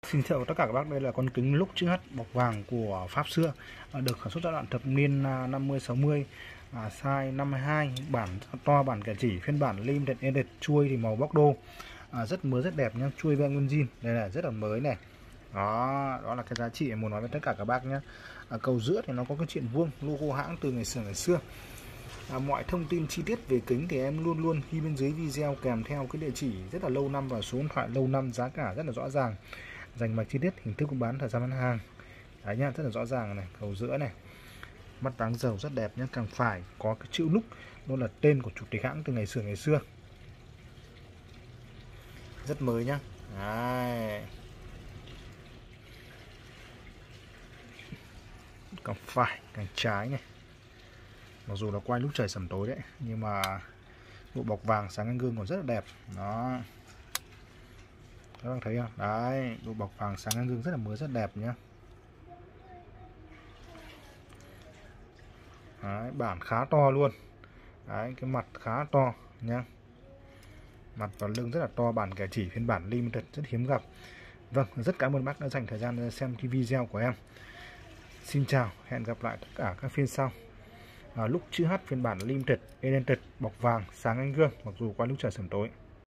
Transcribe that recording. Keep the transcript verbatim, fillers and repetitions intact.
Xin chào tất cả các bác, đây là con kính lux chữ H bọc vàng của Pháp xưa, được sản xuất giai đoạn thập niên năm mươi sáu mươi, à, size năm mươi hai, bản to, bản kẻ chỉ, phiên bản limited edit, chuôi thì màu bóc đô, à, rất mới rất đẹp nhá, chuôi ve nguyên zin, đây là rất là mới này. Đó, đó là cái giá trị em muốn nói với tất cả các bác nhé. À, cầu giữa thì nó có cái chuyện vuông, logo hãng từ ngày xưa ngày xưa. À, mọi thông tin chi tiết về kính thì em luôn luôn ghi bên dưới video kèm theo cái địa chỉ rất là lâu năm và số điện thoại lâu năm, giá cả rất là rõ ràng, dành mạch chi tiết, hình thức buôn bán, thời gian bán hàng. Đấy nhá, rất là rõ ràng này, cầu giữa này, mắt váng dầu rất đẹp nhá, càng phải có cái chữ lúc, đó là tên của chủ tịch hãng từ ngày xưa ngày xưa, rất mới nhá. Đấy. Càng phải, càng trái này, mặc dù là quay lúc trời sẩm tối đấy, nhưng mà bộ bọc vàng sáng gương còn rất là đẹp. Đó, các bạn thấy không? Đấy, bộ bọc vàng sáng gương rất là mới, rất đẹp nhá. Đấy, bản khá to luôn. Đấy, cái mặt khá to nhá, mặt và lưng rất là to, bản kẻ chỉ phiên bản limited rất hiếm gặp. Vâng, rất cảm ơn bác đã dành thời gian xem cái video của em. Xin chào, hẹn gặp lại tất cả các phiên sau. À, lúc chữ H phiên bản limited edited bọc vàng sáng ánh gương, mặc dù qua lúc trời sẩm tối.